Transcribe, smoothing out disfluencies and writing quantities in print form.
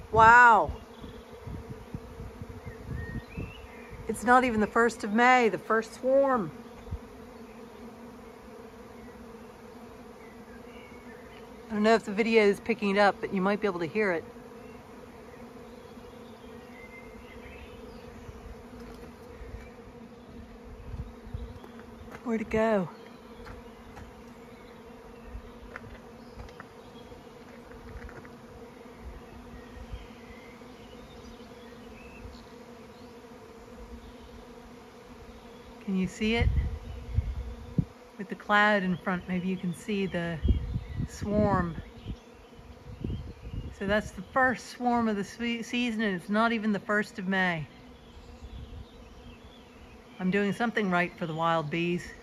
Wow. It's not even the 1st of May, the first swarm. I don't know if the video is picking it up, but you might be able to hear it. Where'd it go? Can you see it? With the cloud in front, maybe you can see the swarm. So that's the first swarm of the season, and it's not even the 1st of May. I'm doing something right for the wild bees.